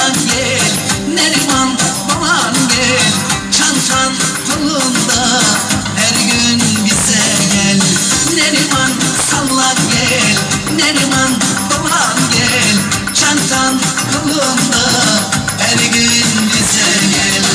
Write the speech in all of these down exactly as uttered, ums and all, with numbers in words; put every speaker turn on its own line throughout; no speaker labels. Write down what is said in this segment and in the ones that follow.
sallan gel, Neriman baban gel, çantan kolunda, her gün bize gel. Neriman sallan gel, Neriman baban gel, çantan kolunda, her gün bize gel.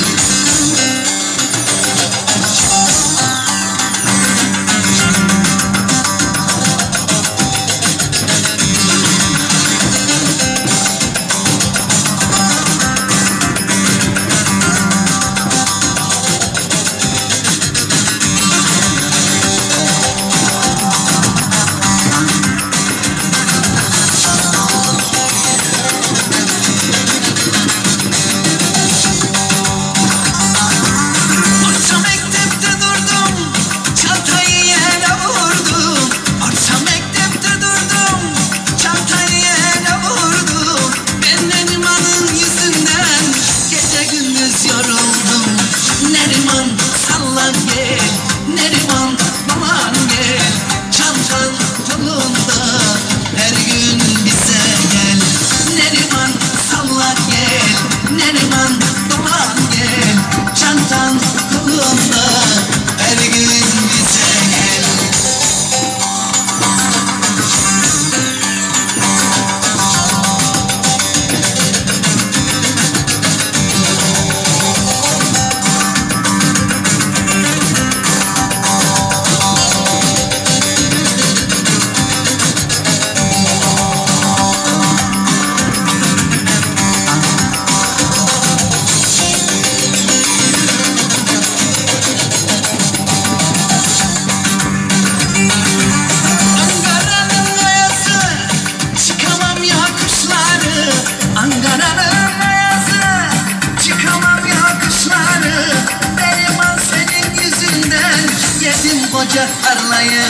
Koca tarlayı,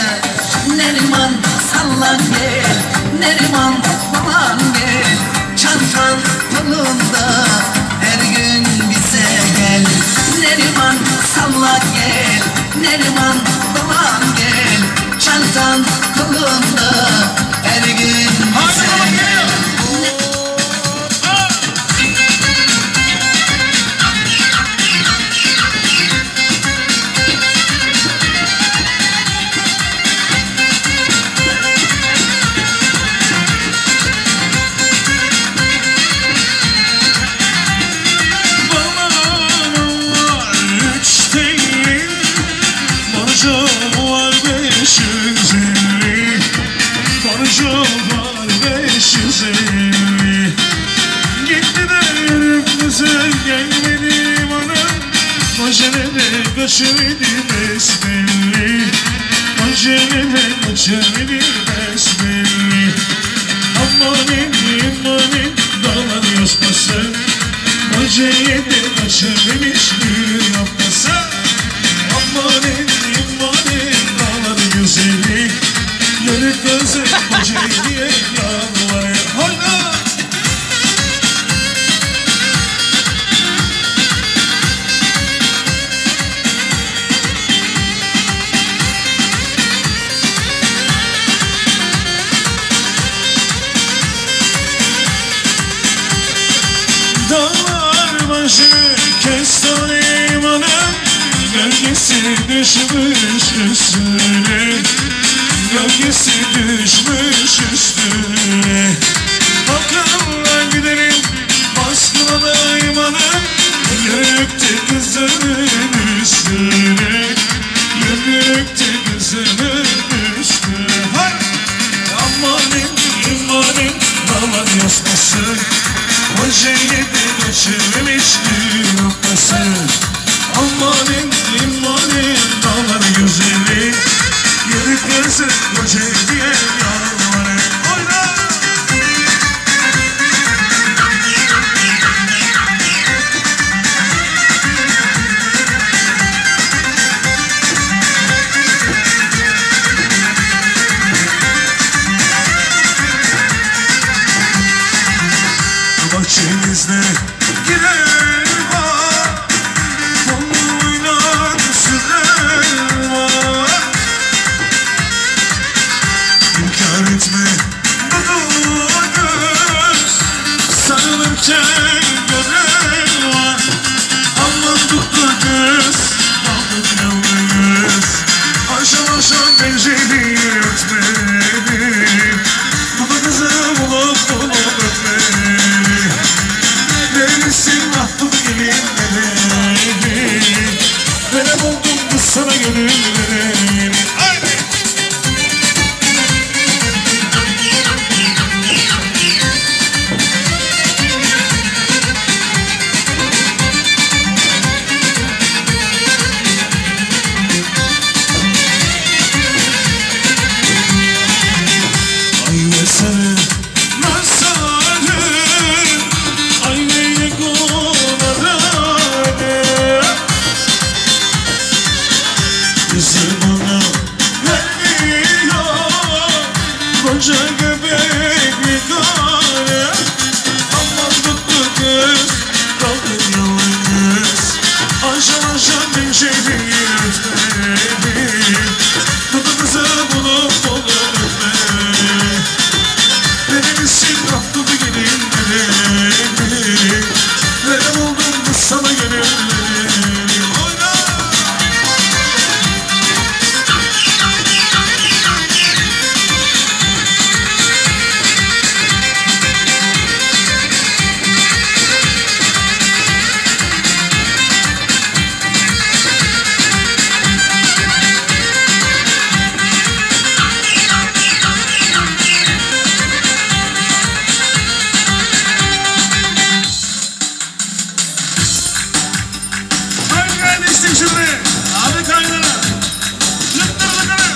Neriman sallan gel, Neriman baban gel, çantan kolunda, her gün bize gel. Neriman sallan gel, Neriman baban gel, çantan kolunda, her gün bize gel. Kaçırdı besbelli, acelede kaçırdı besbelli. Amanın imanın dağlar yosması, acelede kaçırmış bir yapması. Amanın imanın dağlar güzeli, yörük gözü aceliye yalvarır. Hayda! Dağlar başı kestane imanım, gölgesi düşmüş üstüne, gölgesi düşmüş üstüne. Akıllar giderim baskına da imanım, yürükte kızının üstüne, yürükte kızının üstüne. Hay! Amanın imanın dağlar yosması, acelede kaçırmış bir noktası. Amanın imanın dağlar güzeli, yürük gözü koca diye yalvarır. Oyna! Bahçenizde girer var, oynar sürer var. İnkar etme bu göz, sarılır Gökten gören var. Aman tuttu kız, aldık yalnız. Aşağı aşağı pencereyi örtmeli. Baba kızı bulup bulup öpmeli. Neresin ahtım gelin nereli. Nerem oldum kız sana gönül vereli. Haydi! Koca göbekli kare. Aman tuttu kız, kaldın yalnız. Aşağı aşağı pencereyi örtmeli. Tuttu kızı bulup bulup öpmeli. Nerelisin rahtudu gelin nereli. Nerem oldum kız sana gönülleri. Abi kaynana yıktır bakalım.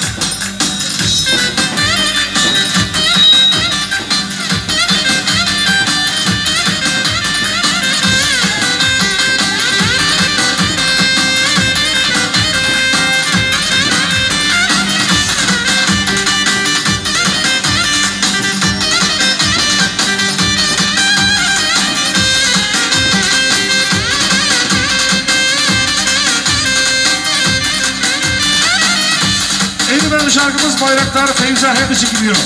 Şarkımız Bayraktar Feyza hepsi gidiyor.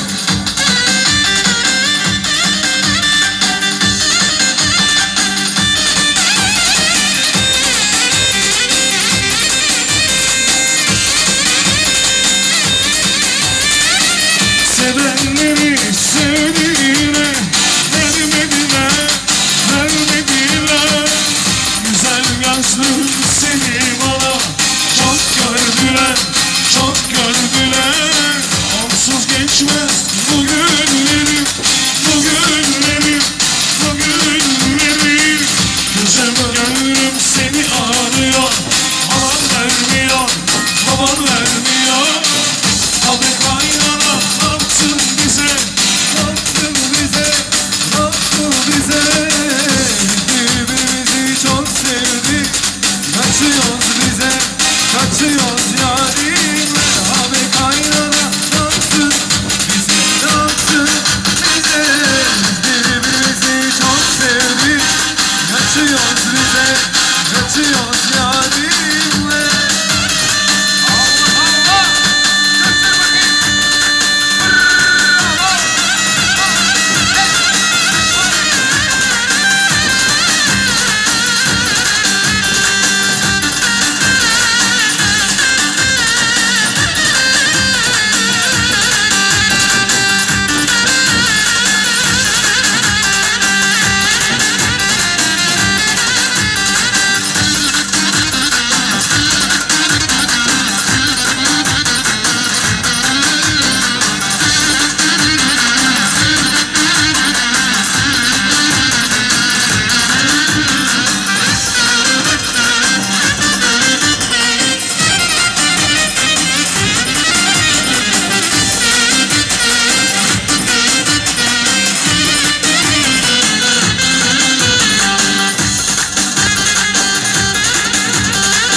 Sevenleri sevdiğine vermediler, vermediler. Güzel gözlüm seni bana çok gördüler, çok gördüler. Onsuz geçmez bu günlerim, bu günlerim, bu günlerim. Güzel gönlüm seni arıyor, aman vermiyor, baban vermiyor. Abi kaynana ne yaptın bize, ne yaptın bize, ne yaptın bize. Birbirimizi çok sevdik, kaçıyoruz bize, kaçıyoruz yarimle. Abi kaynana ne yaptın bize, ne yaptın bize. Birbirimizi çok sevdik, kaçıyoruz bize, kaçıyoruz